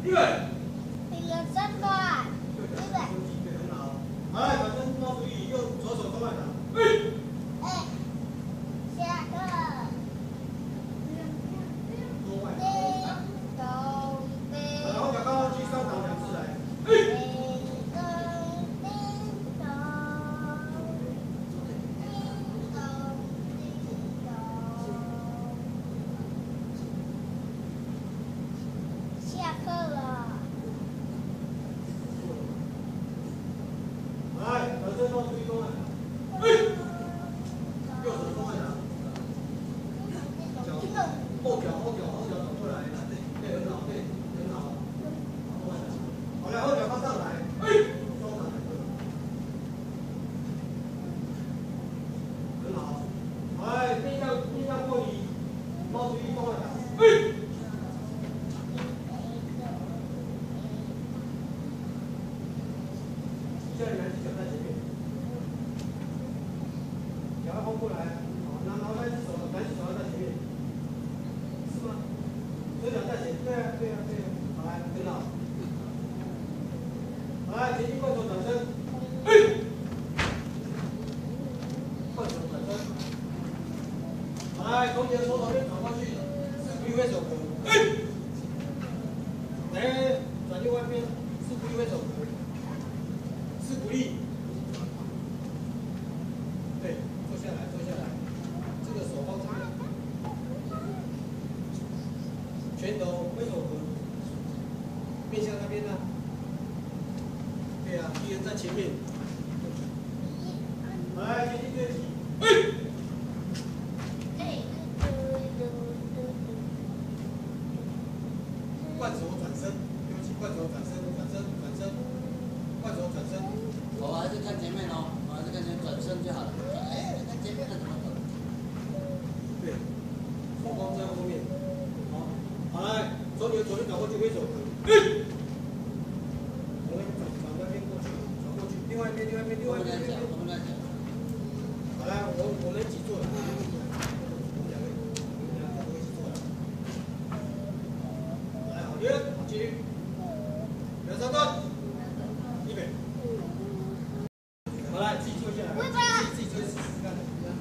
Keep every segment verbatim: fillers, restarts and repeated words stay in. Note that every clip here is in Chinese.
预备。 一个三段，预备。 很好。来，转身抱注意，右左手中外打。 哎，下课。 中外打。 叮咚叮。 然后脚高上去，三档两次来。 叮咚叮咚。叮咚叮咚。下课了。 来，转身抱注意中外打。右手中外打。脚后脚后脚后脚走过来，对，很好，对，很好。中外打。好来，后脚放上来。中打。很好。来，面向面向过你，抱注意中外打。下来，脚在前面，脚要后过来，好，然后来手，来手要在前面，是吗？手脚在前，对啊，对啊，对啊，好来，很好，好来，前进换手转身，换手转身，好来，从你的手旁边转过去，是不挥手格，来，转右外边，是不挥手格。 是鼓励，对，坐下来，坐下来，这个手放这边，拳头挥手格，面向那边呢、啊，对呀、啊，敌人在前面，来，前进对齐，换手转身，对不起，换手转身，转身，转身，换手转身。 我还是看前面哦，我还是看前面转身就好了。哎，看前面的怎么走？ 对，手光在后面。好，好来，从你的左边转过去挥手。我们转转那边过去，转过去，另外一边，另外一边，另外一边。 我们来讲。 好来，我我们一起做。我们两个，我们两个都一起做了。来，好，约，好，继续。两三段，预备。 好来，自己坐下来，自己自己坐试试看。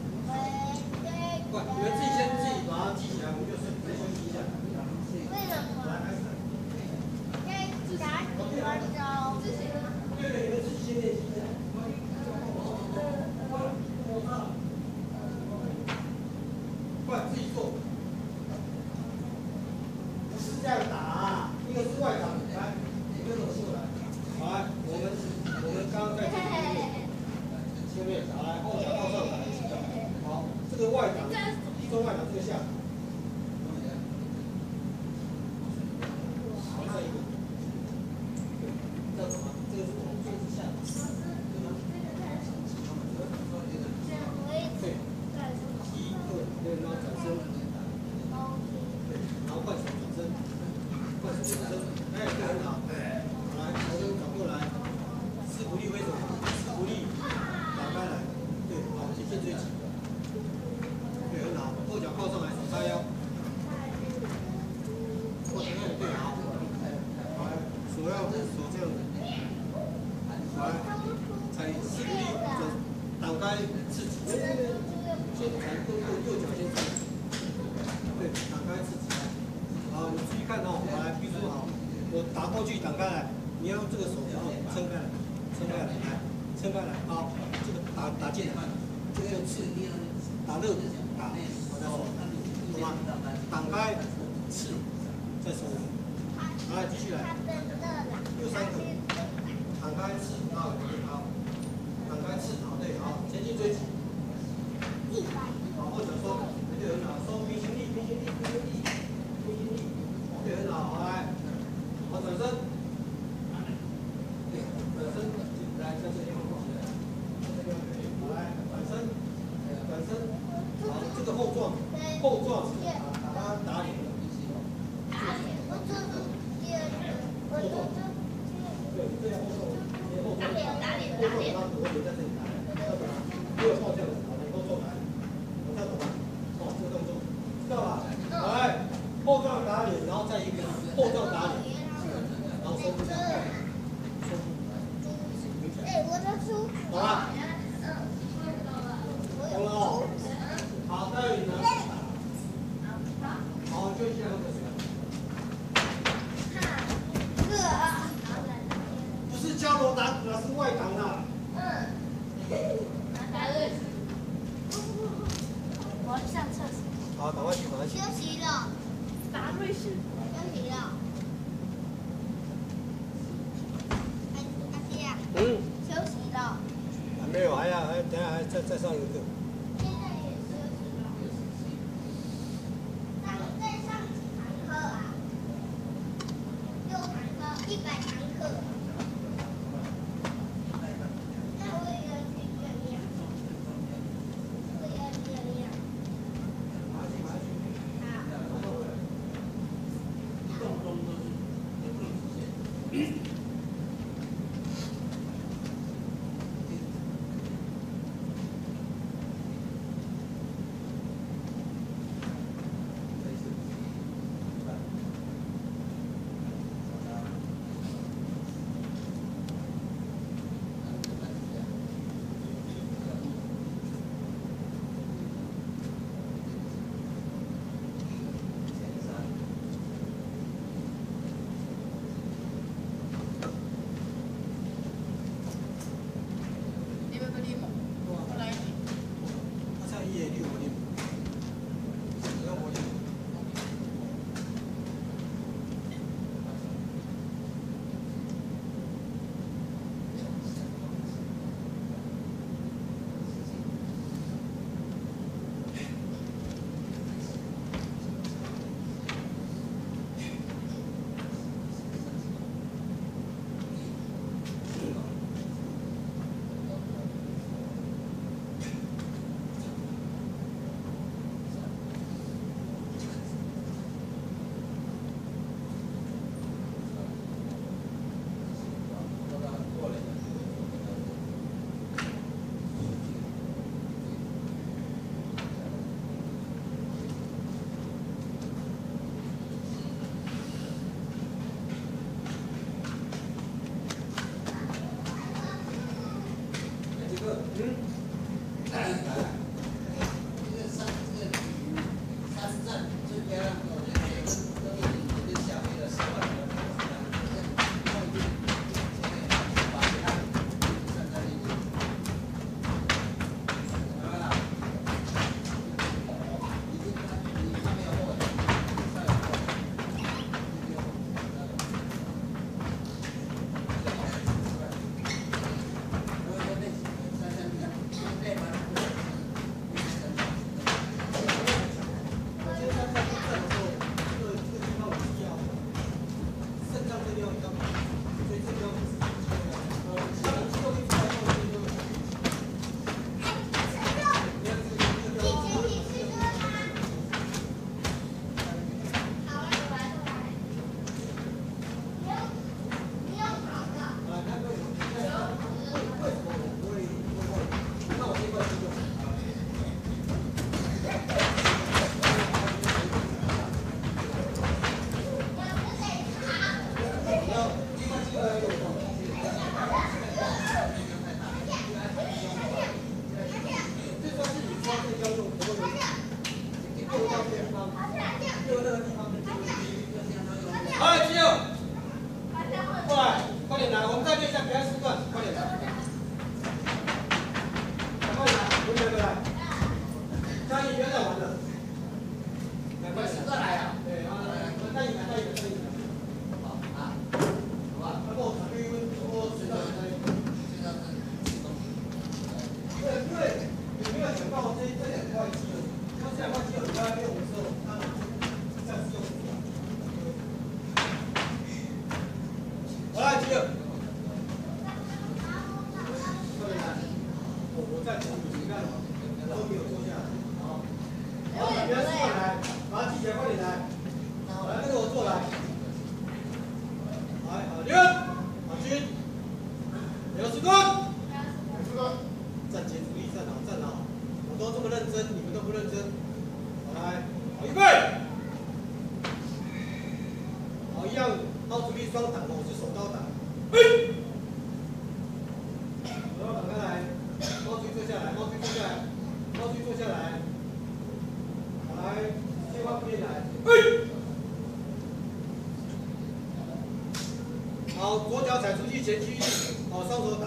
快，你们自己先自己把它记起来，我们就休休息一下。 为什么？ 来，开始。 再打几分钟？ 对对，你们自己先练习一下。快，自己做。不是这样打，一个是外打，来，你跟着我过来。好来，我们我们刚刚在这里。 前面，好来，后脚靠上来，好，这个外挡，中外挡这个下，好，再一个，这什么？这个是我们这个是下，对吗？对，一，对，对，然后转身，对，然后换手转身，换手转身，哎，这很好，好来，头跟转过来，四鼓励挥手，四鼓励。 打开来，对，好，前线追击，对，很好，后脚靠上来，手叉腰，后脚那里对，好，好，手要手这样子，好，踩四鼓励，转，挡开刺激，先踩右右右脚先踩，对，挡开刺激，好，你注意看哦，好来，比如说好，我打过去挡开来，你要用这个手然后撑开来，撑开来，来，撑开来，好。 这个打打进来，这个刺，打热打，好再说，懂吗？挡开，刺，再收。好，来继续来，有三个，挡开刺，好，好，挡开刺，好，对，好，前进追击，好，后脚收，对，很好，收平行力，平行力，平行力，平行力，对，很好，好来，好转身，对，转身，来在这里放过来。 好来，转身，转身，好，这个后撞，后撞，把它打脸。 打脸，我做做第二个，我做做。 对，这样后撞，后撞， 打脸，打脸，打脸。 后撞，我留在这里打，要把它没有抱这样子，好，能够做来，我这样懂吗？哦，这个动作，知道吧？来，后撞打脸，然后再一个后撞打脸。 再再上一个。 现在也是上再上几堂课啊？六堂课，一百堂课。那我也要去练练。我也要练练。好。 好，左脚踩出去前屈，好，双手打。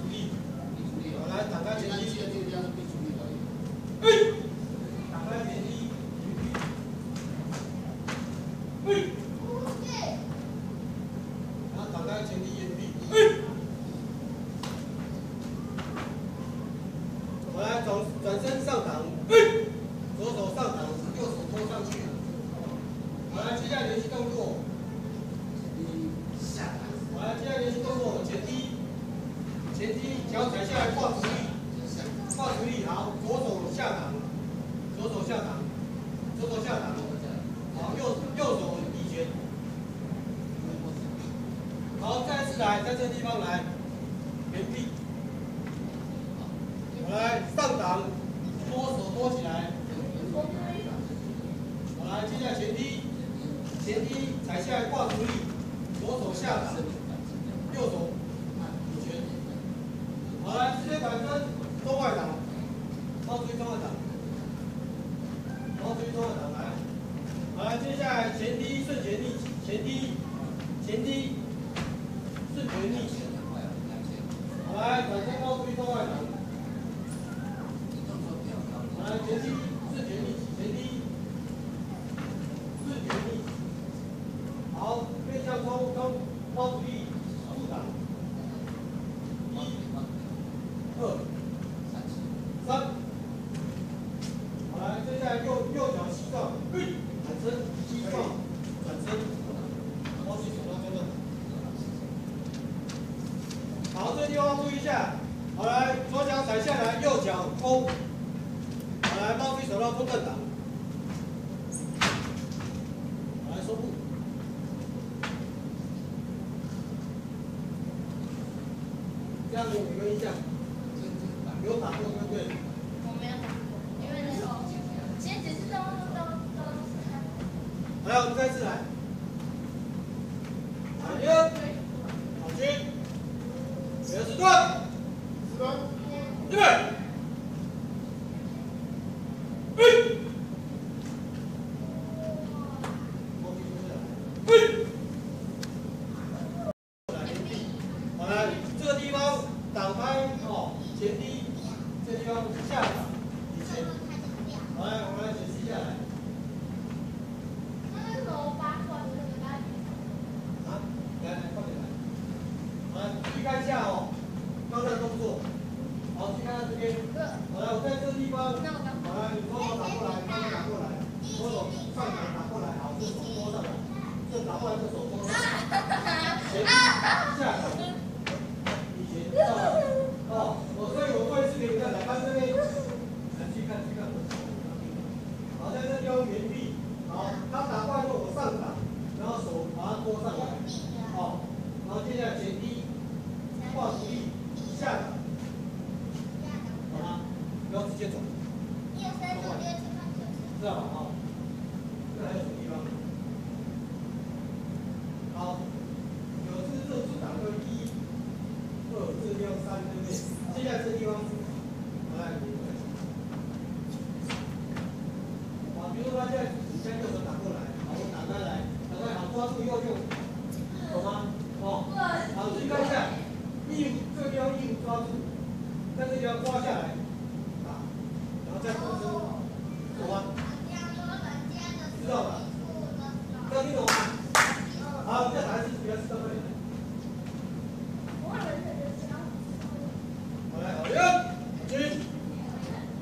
来，打开前踢，打开前踢。 要踩下来挂直立，挂直立，好，左手下档，左手下档，左手下档，好，右右手抵拳。好，再次来，在这个地方来，原地。好，来上档，托手托起来。好，来，接下来前踢，前踢踩下来挂直立，左手下档，右手抵拳。好，来直接转身，中外档，抛出去中外档，抛出去中外档来。好，来接下来前踢顺前逆，前踢，前踢。顺前逆，好来，转身抛出去中外档，好来，前踢，顺前逆，前踢，顺前逆，好，面向冲冲，抛出去，入档，一、二、三，好来，接下来右右脚膝撞，转身，膝撞，转身，抛出去手上中断。好，这个地方注意一下。好，来，左脚踩下来，右脚勾。好，来，抛出手到中正档。好，来收步。这样子有没有印象？有打过对不对？ 我没有打过，因为那时候今天只是都都都是看。 来，我们再次来。好，一，好军。二十段，十段，预备，一，一，好来，这个地方挡开哦，前踢，这个地方下档，以前，好来，我们来解释一下来。 那为什么我八卦的那个大鱼？ 啊，来来，快点来。好来，注意看一下哦。刚才动作，好，去看看这边。好来，我在这个地方，好来，你左手打过来，右手打过来，左手上档打过来，好，这手托上来，这打过来，这手托上来，前下档，以前上来，哦，我所以我做一次给你看，来看这边，来去看去看。好，在这地方原地，好，他打过来之后我上档，然后手把它托上来，好，然后接下来前踢，挂直立。下档，好吗？不要直接走。 一二三四五六七八九十。 知道吧？好，这还有什么地方？好，有这个热出档位一、二，这个地方三，对不对？接下来这个地方，来，好，比如说他现在你将右手打过来，好，我打开来，打开好，抓住右右，懂吗？哦，好，注意看一下。义务这个地方义务抓住，在这个地方抓下来，